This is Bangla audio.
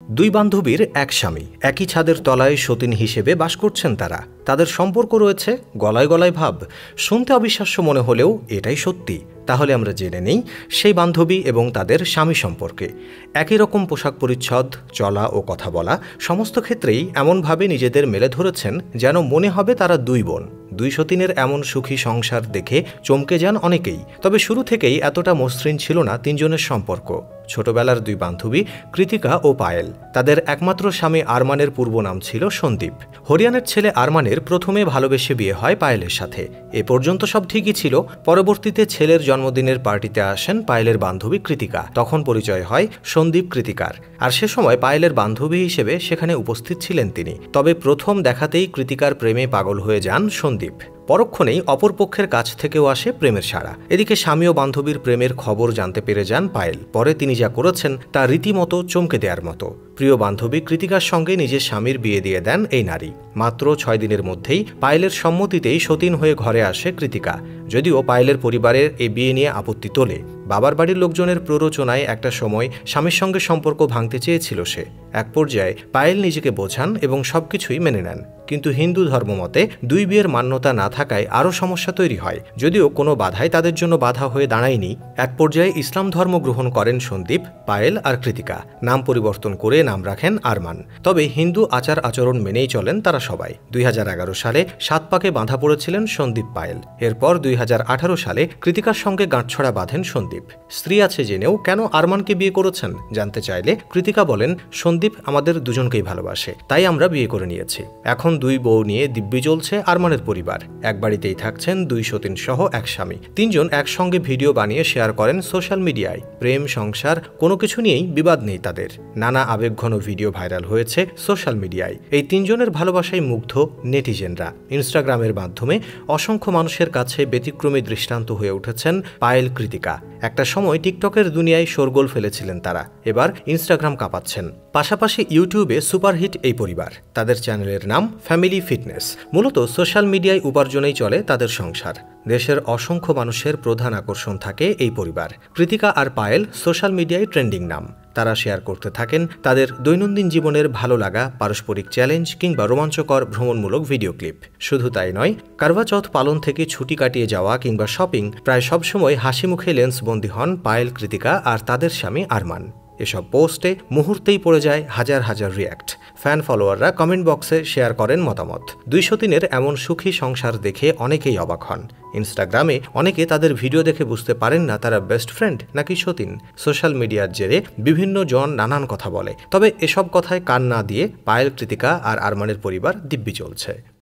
দুই বান্ধবীর এক স্বামী একই ছাদের তলায় সতীন হিসেবে বাস করছেন তারা। তাদের সম্পর্ক রয়েছে গলায় গলায় ভাব। শুনতে অবিশ্বাস্য মনে হলেও এটাই সত্যি। তাহলে আমরা জেনে নেই সেই বান্ধবী এবং তাদের স্বামী সম্পর্কে। একই রকম পোশাক পরিচ্ছদ, চলা ও কথা বলা, সমস্ত ক্ষেত্রেই এমনভাবে নিজেদের মেলে ধরেছেন যেন মনে হবে তারা দুই বোন। দুই সতীনের এমন সুখী সংসার দেখে চমকে যান অনেকেই। তবে শুরু থেকেই এতটা মসৃণ ছিল না তিনজনের সম্পর্ক। ছোটবেলার দুই বান্ধবী কৃতিকা ও পায়েল। তাদের একমাত্র স্বামী আরমানের পূর্ব নাম ছিল সন্দীপ। হরিয়ানের ছেলে আরমানের প্রথমে ভালোবেসে বিয়ে হয় পায়েলের সাথে। এ পর্যন্ত সব ঠিকই ছিল। পরবর্তীতে ছেলের জন্মদিনের পার্টিতে আসেন পায়েলের বান্ধবী কৃতিকা। তখন পরিচয় হয় সন্দীপ কৃতিকার। আর সে সময় পায়েলের বান্ধবী হিসেবে সেখানে উপস্থিত ছিলেন তিনি। তবে প্রথম দেখাতেই কৃতিকার প্রেমে পাগল হয়ে যান সন্দীপ। পরক্ষণেই অপরপক্ষের কাছ থেকেও আসে প্রেমের সাড়া। এদিকে স্বামী ও বান্ধবীর প্রেমের খবর জানতে পেরে যান পায়েল। পরে তিনি যা করেছেন তা রীতিমতো চমকে দেওয়ার মতো। প্রিয় বান্ধবী কৃতিকার সঙ্গে নিজের স্বামীর বিয়ে দিয়ে দেন এই নারী। মাত্র 6 দিনের মধ্যেই পায়েলের সম্মতিতেই সতীন হয়ে ঘরে আসে কৃতিকা। যদিও পায়েলের পরিবারের এই বিয়ে নিয়ে আপত্তি তোলে। বাবার বাড়ির লোকজনের প্ররোচনায় একটা সময় স্বামীর সঙ্গে সম্পর্ক ভাঙতে চেয়েছিল সে। এক পর্যায়ে পায়েল নিজেকে বোঝান এবং সবকিছুই মেনে নেন। কিন্তু হিন্দু ধর্মমতে দুই বিয়ের মান্যতা না থাকায় আরও সমস্যা তৈরি হয়। যদিও কোনো বাধাই তাদের জন্য বাধা হয়ে দাঁড়ায়নি। এক পর্যায়ে ইসলাম ধর্ম গ্রহণ করেন সন্দীপ, পায়েল আর কৃতিকা। নাম পরিবর্তন করে নাম রাখেন আরমান। তবে হিন্দু আচার আচরণ মেনেই চলেন তারা সবাই। 2011 সালে 7 পাকে বাঁধা পড়েছিলেন সন্দীপ পায়েল। এরপর 2018 সালে কৃতিকার সঙ্গে গাঁটছড়া বাঁধেন সন্দীপ। স্ত্রী আছে জেনেও কেন আরমানকে বিয়ে করেছেন জানতে চাইলে কৃতিকা বলেন, সন্দীপ আমাদের দুজনকেই ভালোবাসে, তাই আমরা বিয়ে করে নিয়েছি। এখন দুই বউ নিয়ে দিব্যি চলছে আরমানের পরিবার। এক বাড়িতেই থাকছেন দুই সতীন সহ এক স্বামী। তিনজন একসঙ্গে ভিডিও বানিয়ে শেয়ার করেন সোশ্যাল মিডিয়ায়। প্রেম, সংসার কোনো কিছু নিয়েই বিবাদ নেই তাদের। নানা আবেগঘন ভিডিও ভাইরাল হয়েছে সোশ্যাল মিডিয়ায়। এই তিনজনের ভালোবাসায় মুগ্ধ নেটিজেনরা। ইনস্টাগ্রামের মাধ্যমে অসংখ্য মানুষের কাছে ব্যতিক্রমী দৃষ্টান্ত হয়ে উঠেছেন পায়েল, কৃতিকা। একটা সময় টিকটকের দুনিয়ায় শোরগোল ফেলেছিলেন তারা। এবার ইনস্টাগ্রাম কাঁপাচ্ছেন। পাশাপাশি ইউটিউবে সুপারহিট এই পরিবার। তাদের চ্যানেলের নাম ফ্যামিলি ফিটনেস। মূলত সোশ্যাল মিডিয়ায় উপার্জনেই চলে তাদের সংসার। দেশের অসংখ্য মানুষের প্রধান আকর্ষণ থাকে এই পরিবার। কৃতিকা আর পায়েল সোশ্যাল মিডিয়ায় ট্রেন্ডিং নাম। তারা শেয়ার করতে থাকেন তাদের দৈনন্দিন জীবনের ভালো লাগা, পারস্পরিক চ্যালেঞ্জ কিংবা রোমাঞ্চকর ভ্রমণমূলক ভিডিও ক্লিপ। শুধু তাই নয়, কারওয়া চৌথ পালন থেকে ছুটি কাটিয়ে যাওয়া কিংবা শপিং, প্রায় সবসময় হাসি মুখে লেন্সবন্দি হন পায়েল, কৃতিকা আর তাদের স্বামী আরমান। এসব পোস্টে মুহূর্তেই পড়ে যায় হাজার হাজার রিয়্যাক্ট। ফ্যান ফলোয়াররা কমেন্ট বক্সে শেয়ার করেন মতামত। দুই সতীনের এমন সুখী সংসার দেখে অনেকেই অবাক হন। ইনস্টাগ্রামে অনেকে তাদের ভিডিও দেখে বুঝতে পারেন না তারা বেস্ট ফ্রেন্ড নাকি সতীন। সোশ্যাল মিডিয়ার জেরে বিভিন্ন জন নানান কথা বলে। তবে এসব কথায় কান না দিয়ে পায়েল, কৃতিকা আর আরমানের পরিবার দিব্যি চলছে।